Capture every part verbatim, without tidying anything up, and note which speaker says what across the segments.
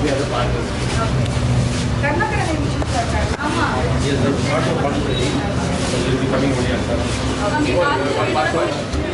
Speaker 1: other partners. Okay. Karnataka name is Ama. Yes, that's part of Pondicherry. So they will be coming only at seven. Okay. One part one.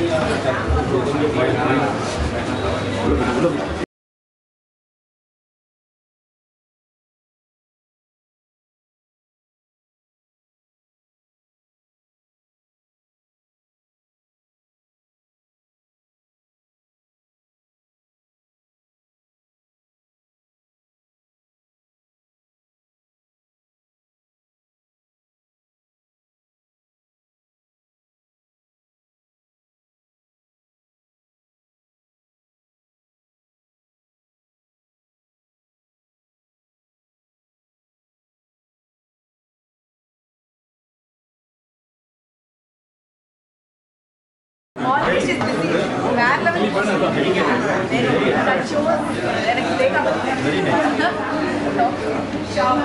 Speaker 1: Always is busy. Where level is busy. That shows. Let's take up. Very nice. Shop.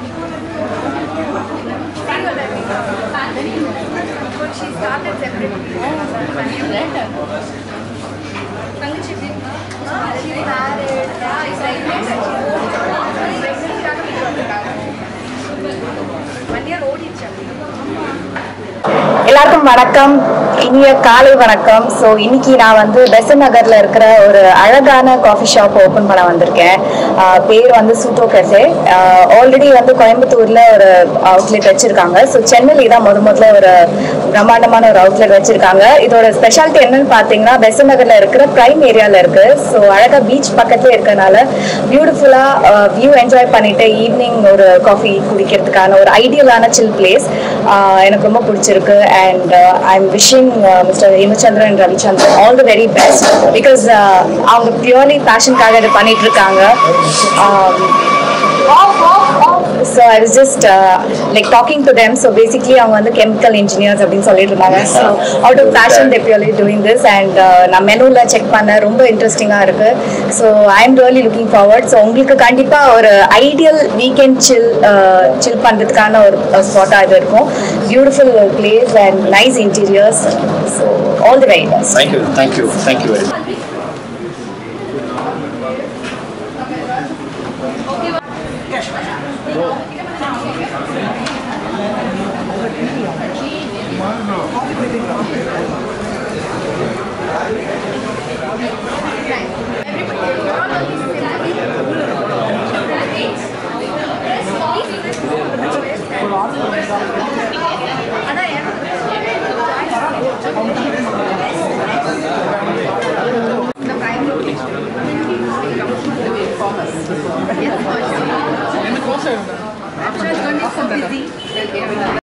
Speaker 1: But she started separately. She's married. She's pregnant. One year old each other.
Speaker 2: எல்லாருக்கும் வணக்கம், இனிய காலை வணக்கம். So இன்னைக்கு நான் வந்து பெசன்ட் நகரில் இருக்கிற ஒரு அழகான காஃபி ஷாப் ஓப்பன் பண்ண வந்திருக்கேன். பேர் வந்து சூட்டோ கஃபே. ஆல்ரெடி வந்து கோயம்புத்தூரில் ஒரு அவுட்லெட் வச்சுருக்காங்க. ஸோ சென்னையில் தான் முத முதல்ல ஒரு பிரம்மாண்டமான ஒரு அவுட்லெட் வச்சுருக்காங்க. இதோட ஸ்பெஷாலிட்டி என்னன்னு பார்த்தீங்கன்னா பெசன்ட் நகரில் இருக்கிற ப்ரைம் ஏரியாவில் இருக்குது. ஸோ அழகாக பீச் பக்கத்துலேயே இருக்கிறனால பியூட்டிஃபுல்லாக வியூ என்ஜாய் பண்ணிவிட்டு ஈவினிங் ஒரு காஃபி குடிக்கிறதுக்கான ஒரு ஐடியலான சில் பிளேஸ் எனக்கு ரொம்ப பிடிச்சிருக்கு. And uh, I'm wishing uh, Mister Hemachandra and Ravichandran all the very best because அவங்க uh, purely passion காக இது பண்ணிட்டு இருக்காங்க. So I was just uh, like talking to them. So basically அவங்க வந்து chemical engineers அப்படின்னு சொல்லிட்டு இருந்தாங்க. So out of passion they purely doing this and நான் மெனுல செக் பண்ண ரொம்ப இன்ட்ரெஸ்டிங்கா இருக்கு. So I'm really looking forward. So உங்களுக்கு கண்டிப்பா ஒரு ஐடியல் வீக்கெண்ட் சில் சில் பண்றதுக்கான ஒரு ஸ்பாட்டா இது இருக்கும். Beautiful place and nice interiors. So all the very best.
Speaker 3: Thank you, thank you, thank you very much.
Speaker 1: After it's going to be so busy, they'll get